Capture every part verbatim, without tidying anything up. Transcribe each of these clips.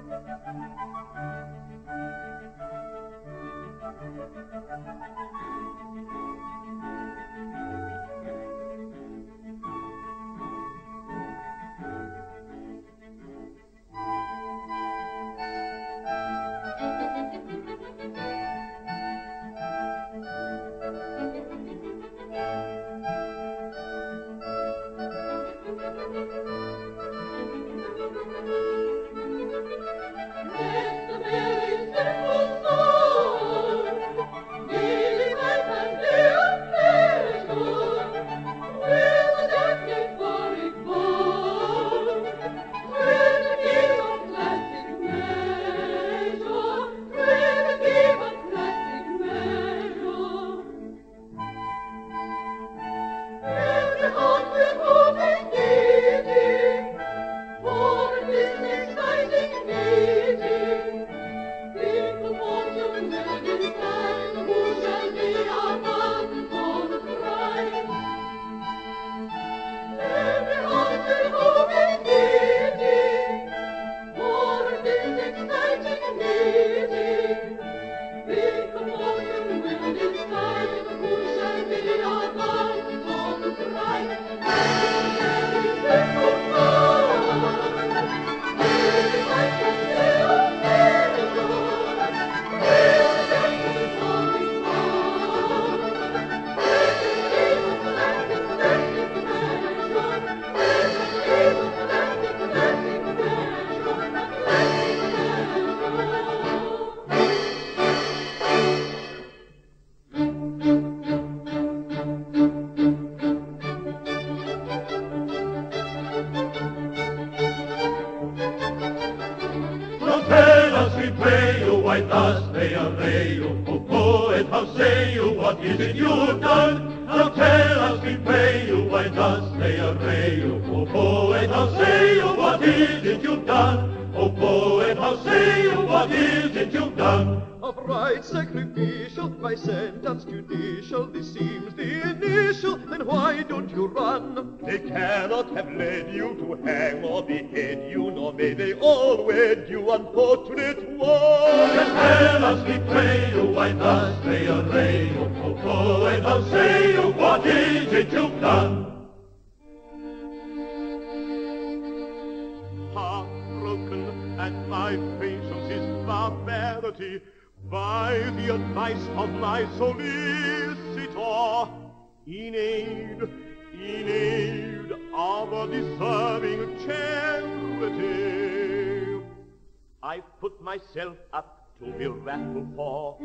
Myself up to be rattled for.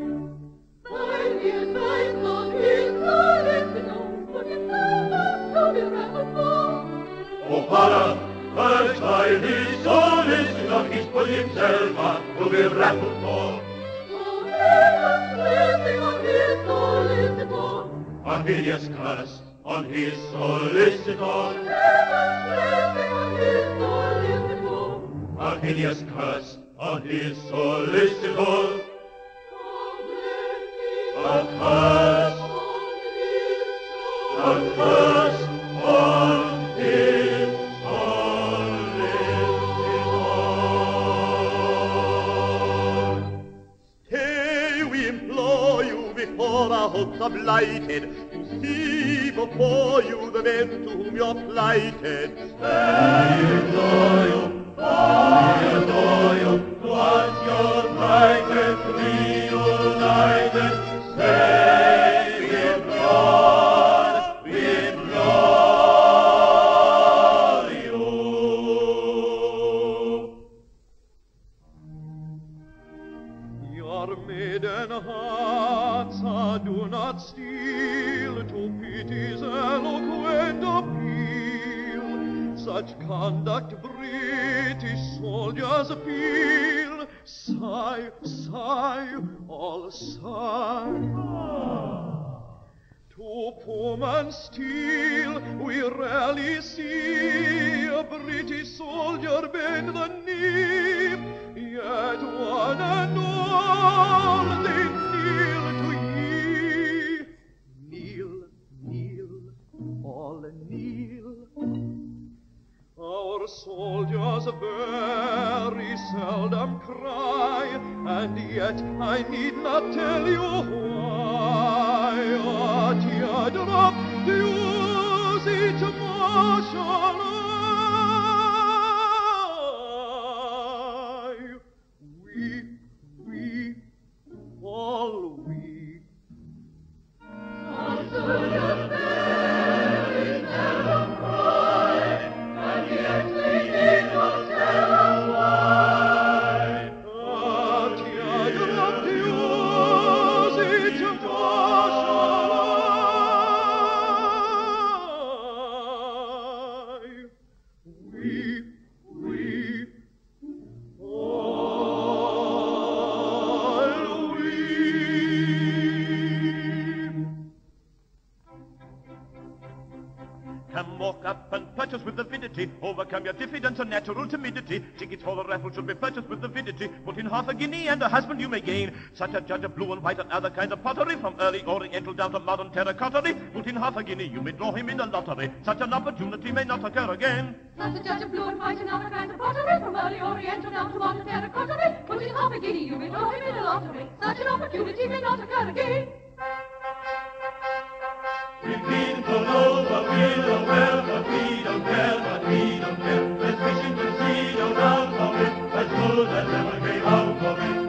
Five years I thought his solicitors put himself up to be rattled for. Oh, father, first time his solicitor, he's put himself up to be rattled for. Oh, heaven's blessing on his solicitor. A hideous curse on his solicitor. Heaven's blessing on his solicitor. A hideous curse on his solicitor. A curse, a curse on his solicitor. Stay, we implore you, before our hopes are blighted, to see before you the men to whom you're plighted. Stay, we implore you. I adore you, once you're united, reunited, stay with God, we implore you. Your maiden hearts ah, do not steal to pity's eloquent appeal. Such conduct British soldiers feel. Sigh, sigh, all sigh. To Pullman steel we rarely see a British soldier bend the knee, yet one and all they kneel to ye. Kneel, kneel, all kneel. Our soldiers very seldom seldom cry, and yet I need not tell you why. A teardrop dews each motion eye. Weep, weep, all weep. Also your very seldom cry, and yet we need not tell why. A teardrop dews each motion eye. Weep, weep, all weep. Come walk up and purchase with avidity. Overcome your diffidence and natural timidity. Tickets for the raffle should be purchased with avidity. Put in half a guinea and a husband you may gain. Such a judge of blue and white and other kinds of pottery, from early oriental down to modern terracotta. Put in half a guinea, you may draw him in the lottery. Such an opportunity may not occur again. Such a judge of blue and white and other kinds of pottery, from early oriental down to modern terracotta. Put in half a guinea, you may draw him in a lottery. Such an opportunity may not occur again. We've been to know what we don't care, but we don't care, but we don't care. Let's fish in the sea, no doubt of it, as good as ever came out of it.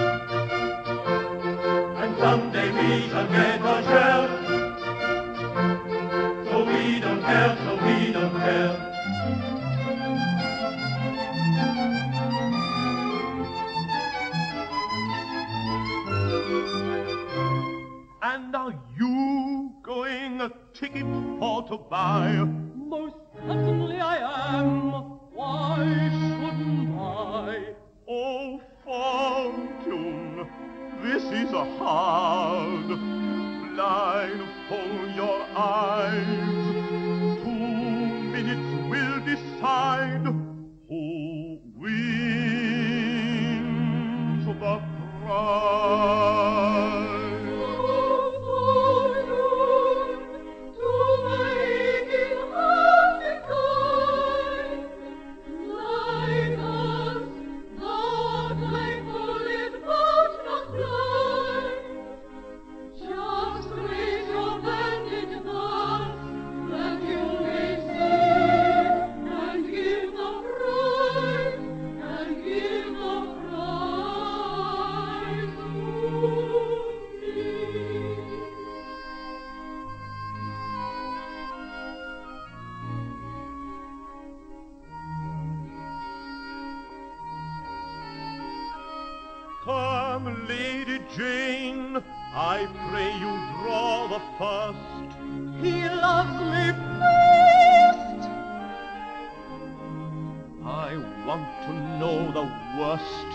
And someday we shall get our share. So we don't care, so we don't care. And are you going a ticket for to buy? Most certainly I am. Why shouldn't I? Oh, fortune, this is a hard. Blindfold your eyes. Two minutes will decide who wins the prize. Come, Lady Jane, I pray you draw the first. He loves me best. I want to know the worst.